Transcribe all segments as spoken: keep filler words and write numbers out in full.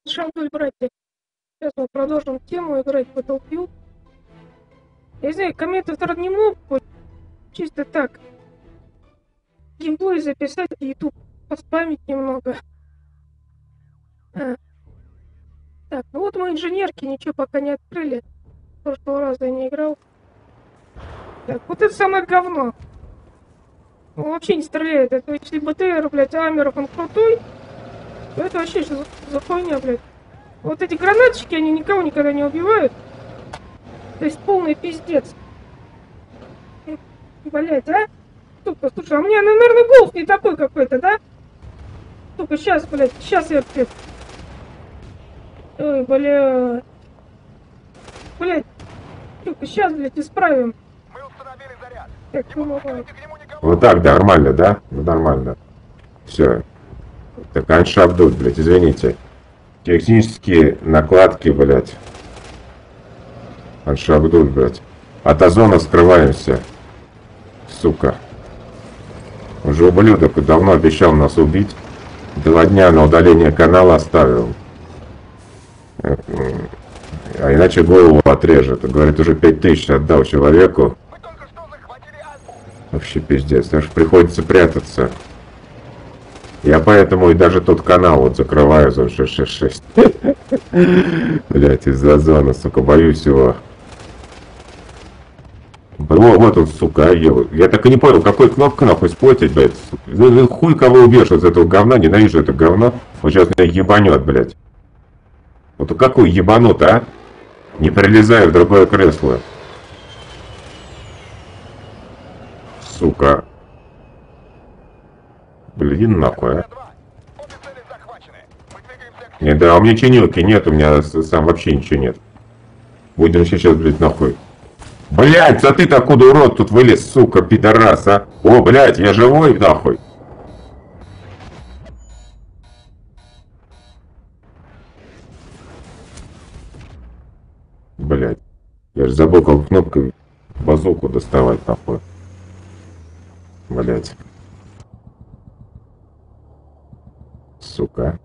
Шалдуй, братья. Сейчас мы продолжим тему играть в Battlefield. Я не знаю, комменты второй не мог чисто так геймплей записать и YouTube поспамить немного. А. Так, ну вот мы инженерки ничего пока не открыли. В прошлого раза я не играл. Так, вот это самое говно. Он вообще не стреляет. Это если БТР, блядь, Амеров, он крутой, то это вообще что за, за хуйня, блядь. Вот эти гранатчики, они никого никогда не убивают. То есть полный пиздец. Блять, а? Сука, слушай, а у меня, наверное, голос не такой какой-то, да? Сука, сейчас, блядь, сейчас я... Ой, бля. Блядь. Сука, сейчас, блядь, исправим. Мы установили заряд. Так, ну, вот так, да, нормально, да? Ну, нормально. Все. Так, аншабдут, блядь, извините. Технические накладки, блядь. Аншабдут, блядь. От озона скрываемся. Сука. Уже ублюдок давно обещал нас убить. Два дня на удаление канала оставил. А иначе голову отрежет. Говорит, уже пять тысяч отдал человеку. Мы только что захватили Альфу. Вообще пиздец. Даже приходится прятаться. Я поэтому и даже тот канал вот закрываю за шесть шесть шесть. Блять, из-за зоны, сука, боюсь его. О, вот он, сука, ел. Я так и не понял, какой кнопкой нахуй использовать, блядь. Ну, хуй кого убьешь из этого говна, ненавижу это говно. Вот сейчас меня ебанет, блядь. Вот какой ебанут, а? Не прилезай в другое кресло. Сука. Блин, нахуй, а. Обе цели захвачены. Мы двигаемся к... Не, да, у меня чинилки нет, у меня сам вообще ничего нет. Будем сейчас, блядь, нахуй. Блять, а ты-то откуда, урод, тут вылез, сука, пидорас, а? О, блять, я живой, нахуй. Блять, я же забыл, как кнопкой базуку доставать, нахуй. Блять. Сука.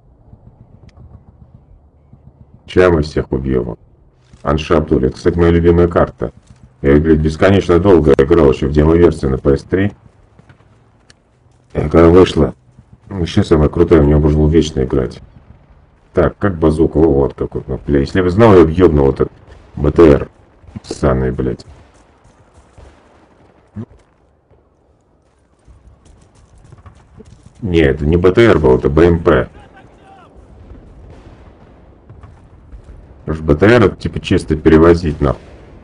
Чем мы всех убьем? Аншабдуль. Это, кстати, моя любимая карта. Я, блядь, бесконечно долго играл еще в демо-версии на пи эс три. И когда вышла, вообще самое крутое, в нее можно было вечно играть. Так, как базука, вот какой, ну, бля, если бы знал, я бы ёбнул этот БТР. Ссаный, блядь. Не, это не БТР был, это БМП. Потому что БТР это типа чисто перевозить, нахуй.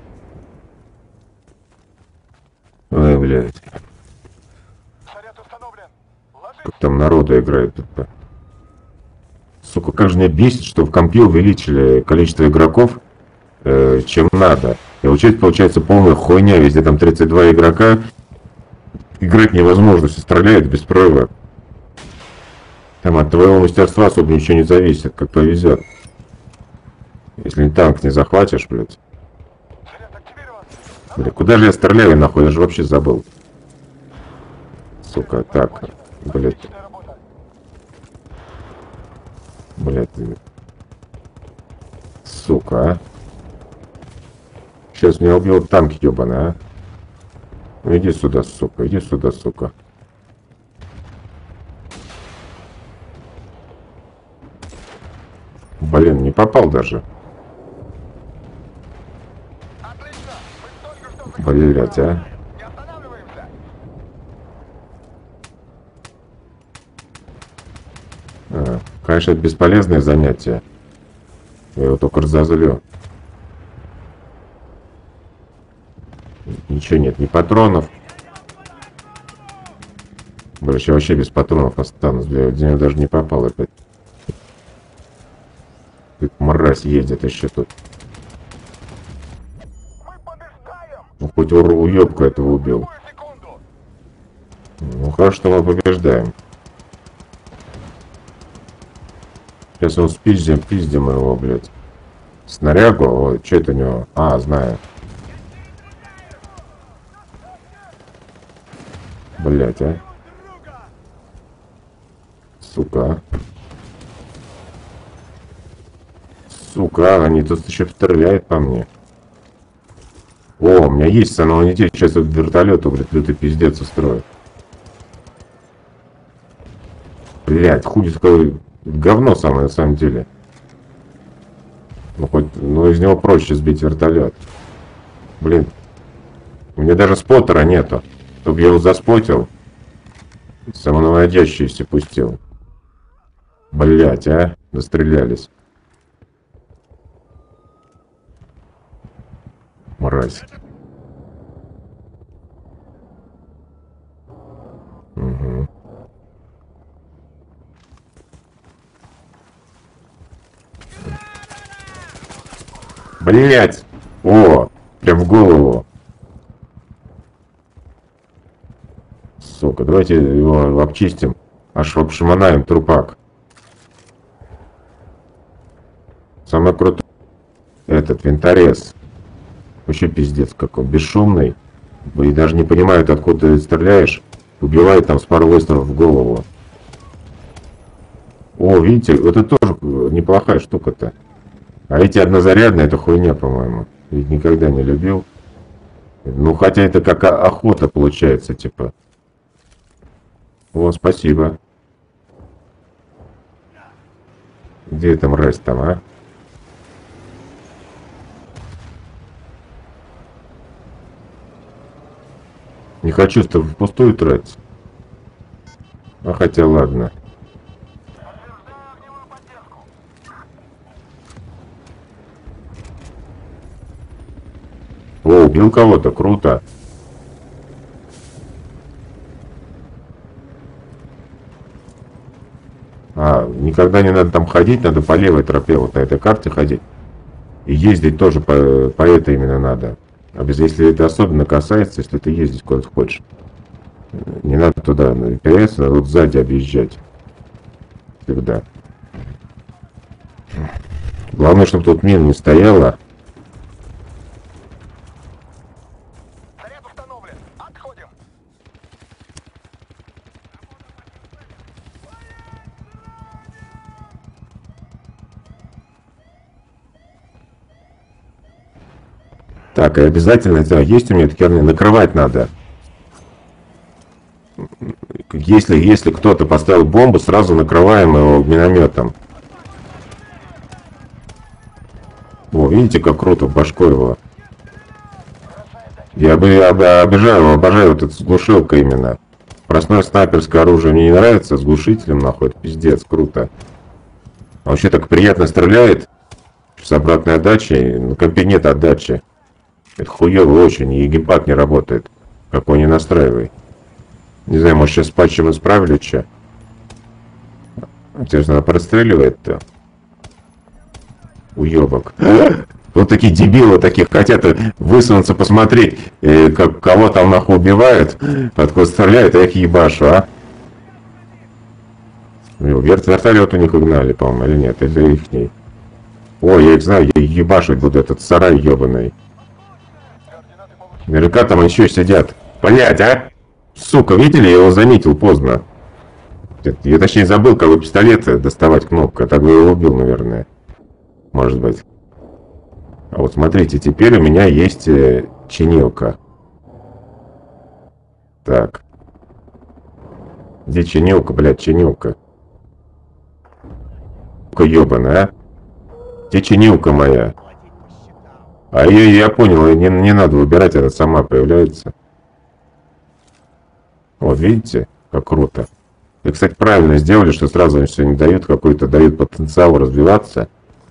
Ой, блядь. Заряд установлен. Ложись. Как там народу играет тут. Сука, как же меня бесит, что в компе увеличили количество игроков, э, чем надо. И получается, получается полная хуйня, везде там тридцать два игрока. Играть невозможно, все стреляют без прорыва. Там от твоего мастерства особо ничего не зависит, как повезет. Если танк не захватишь, блядь. Заряд активирован. Бля, куда же я стреляю, нахуй, я же вообще забыл. Сука, так, блядь. Отличная работа. Блядь. Сука, а. Сейчас меня убьет танк, ёбаный, а. Ну иди сюда, сука, иди сюда, сука. Блин, не попал даже. Отлично. Мы только что захватили Блядь, а. Не останавливаемся. А, конечно, это бесполезное занятие. Я его только разозлю. Ничего нет, ни патронов. Блядь, я вообще без патронов останусь, блядь. Я даже не попал опять. Как мразь ездит еще тут. Мы побеждаем. Ну, хоть ур- уёбку этого убил. Какую секунду? Ну, хорошо, что мы побеждаем. Сейчас его спиздим, пиздим его, блядь. Снарягу? Ой, что это у него? А, знаю. Блядь, а. Сука. Ну-ка, они тут еще стреляют по мне. О, у меня есть самонитет, сейчас вот вертолет, блядь, лютый пиздец устроит. Блядь, хуй такое говно самое на самом деле. Ну хоть, ну из него проще сбить вертолет. Блин, у меня даже споттера нету. Чтобы я его заспотил, самонаводящийся пустил. Блять, а? Дострелялись. Мразь. Угу. Блять! О! Прям в голову. Сука, давайте его обчистим. Аж обшаманаем трупак. Самый крутой этот винторез. Вообще пиздец какой. Бесшумный. И даже не понимают, откуда ты стреляешь. Убивает там с пару выстрелов в голову. О, видите, это тоже неплохая штука-то. А эти однозарядные, это хуйня, по-моему. Ведь никогда не любил. Ну, хотя это как охота получается, типа. О, спасибо. Где эта мразь там, а? Не хочу, чтобы впустую тратить. А хотя ладно. О, убил кого-то, круто. А, никогда не надо там ходить, надо по левой тропе вот на этой карте ходить. И ездить тоже по, по этой именно надо. А без, если это особенно касается, если ты ездить куда хочешь. Не надо туда на ПС, надо вот сзади объезжать. Всегда. Главное, чтобы тут мин не стояла. Заряд установлен. Отходим. Так, и обязательно, да, есть у меня такие, накрывать надо. Если, если кто-то поставил бомбу, сразу накрываем его минометом. О, видите, как круто в башку его. Я бы обожаю, обожаю вот эту с глушилкой именно. Простое снайперское оружие мне не нравится, с глушителем нахуй, это пиздец, круто. А вообще так приятно стреляет. С обратной отдачей, на компе нет отдачи. Это хуёво очень, и геймпад не работает. Какой не настраивай. Не знаю, может сейчас с патчем исправили, че? Интересно, она простреливает-то? Уёбок. Вот такие дебилы таких хотят высунуться посмотреть, э, как, кого там нахуй убивают, откуда стреляют, а я их ебашу, а? Верт, вертолет у них угнали, по-моему, или нет, или ихний. Ой, я их знаю, я ебашить буду, этот сарай ебаный. Наверняка там еще сидят. Блять, а? Сука, видели, я его заметил поздно. Я точнее забыл, как пистолет доставать кнопку, так бы его убил, наверное. Может быть. А вот смотрите, теперь у меня есть э, чинилка. Так. Где чинилка, блядь, чинилка? Сука ёбаная, а? Где чинилка моя? А ее я понял, не, не надо выбирать, она сама появляется. Вот видите, как круто. И, кстати, правильно сделали, что сразу им все не дают, какой-то дают потенциал развиваться.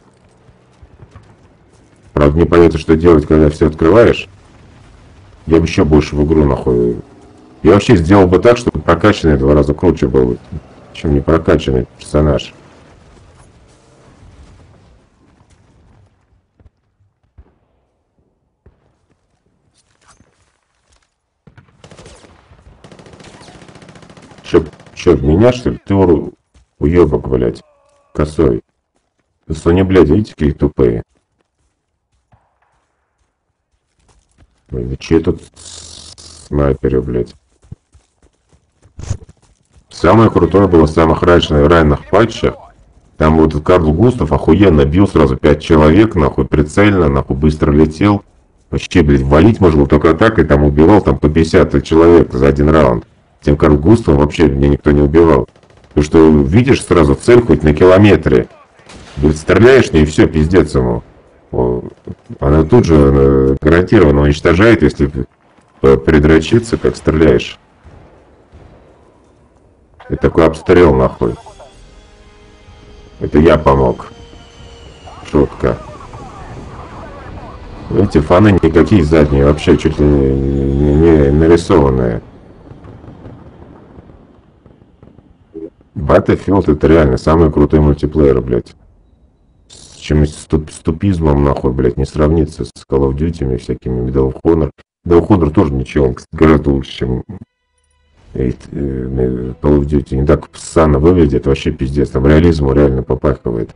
Правда, непонятно, что делать, когда все открываешь. Я бы еще больше в игру нахуй. Я вообще сделал бы так, чтобы прокачанный два раза круче был, чем не прокачанный персонаж. Че, че, в меня, что ли? Ты уру... уебок, блядь, косой. Соня, блядь, видите, какие тупые? Блин, че тут снайперы, блядь? Самое крутое было в самых ранних, ранних патчах. Там вот Карл Густав охуенно бил сразу пять человек, нахуй, прицельно, нахуй, быстро летел. Вообще, блядь, валить можно было только так, и там убивал там по пятьдесят человек за один раунд. Тем Карл Густав вообще меня никто не убивал. Потому что видишь сразу цель хоть на километре. Говорит, стреляешь в ней, и все, пиздец ему. Она тут же гарантированно уничтожает, если предрочиться, как стреляешь. И такой обстрел, нахуй. Это я помог. Шутка. Эти фаны никакие задние, вообще чуть ли не, не, не нарисованные. Battlefield это реально самый крутой мультиплеер, блядь. С чем с ступизмом, нахуй, блядь, не сравнится с Call of Duty и всякими Medal of Honor. Medal of Honor тоже ничего, он, кстати, гораздо лучше, чем Call of Duty. Не так ссано выглядит, вообще пиздец. Там реализму реально попахивает.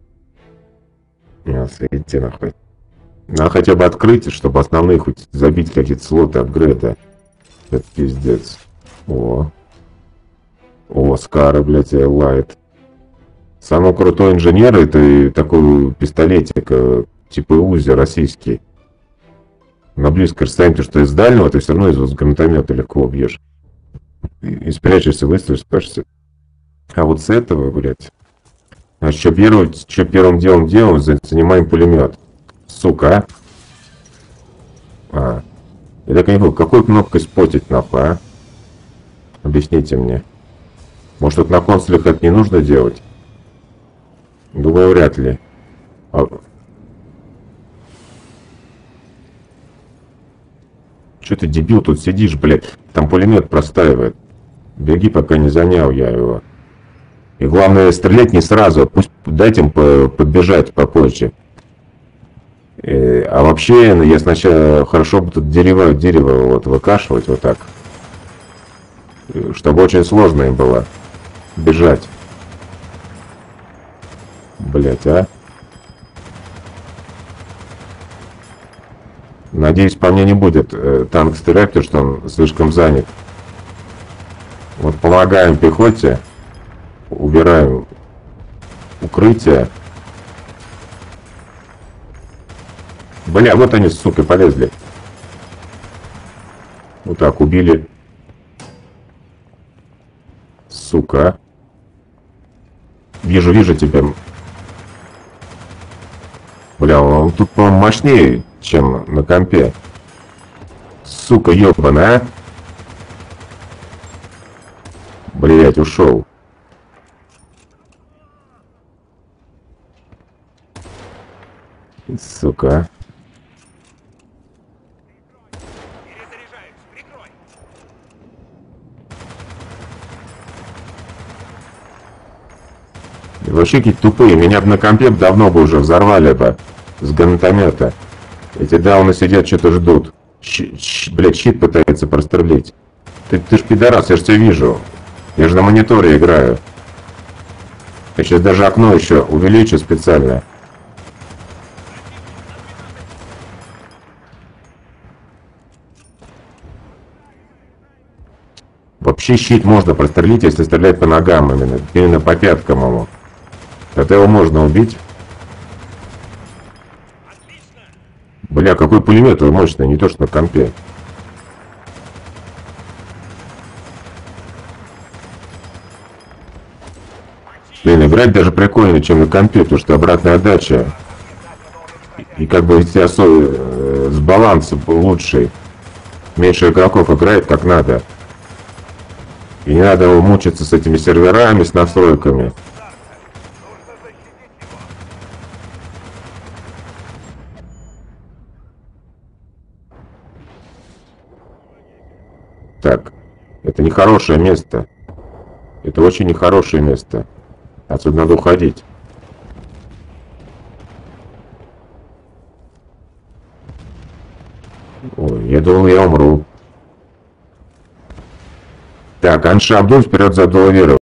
Идти нахуй. Надо хотя бы открыть, чтобы основные хоть забить какие-то слоты апгрейда. Это пиздец. О. О, Скара, блядь, Лайт. Самый крутой инженер это и такой пистолетик, типа УЗИ российский. На близкое расстояние, потому что из дальнего ты все равно из гранатомета легко убьешь. И спрячешься, выстрелишь, спрячешься. А вот с этого, блядь. А что, первым, что первым делом делаем, занимаем пулемет. Сука, а? А. Я так не понял, какой кнопкой спотить нахуй, а? Объясните мне. Может, тут на консолях это не нужно делать? Думаю, вряд ли. А... Че ты, дебил, тут сидишь, блядь? Там пулемет простаивает. Беги, пока не занял я его. И главное, стрелять не сразу. Пусть дайте им подбежать попозже. И, а вообще, я сначала хорошо бы тут дерево, дерево вот выкашивать вот так. Чтобы очень сложно им было бежать. Блять, а? Надеюсь, по мне не будет э, танк стрелять, потому что он слишком занят. Вот помогаем пехоте. Убираем укрытие. Бля, вот они, сука, полезли. Вот так, убили. Сука. Вижу, вижу тебя. Бля, он тут, по-моему, мощнее, чем на компе. Сука, ёбаная. Блять, ушел. Сука. Вообще какие-то тупые. Меня бы на компе давно бы уже взорвали бы с гранатомета. Эти дауны сидят, что-то ждут. Щ, щ, блядь, щит пытается прострелить. Ты, ты ж пидорас, я ж тебя вижу. Я же на мониторе играю. Я сейчас даже окно еще увеличу специально. Вообще щит можно прострелить, если стрелять по ногам именно. Именно по пяткам ему. Это его можно убить. Бля, какой пулемет мощный, не то что на компе. Блин, играть даже прикольнее, чем на компе, потому что обратная отдача. И, и как бы если особо э, с балансом лучший. Меньше игроков играет как надо. И не надо его мучиться с этими серверами, с настройками. Так, это нехорошее место. Это очень нехорошее место. Отсюда надо уходить. Ой, я думал, я умру. Так, Анша Абдуль вперед за Абдулаверов.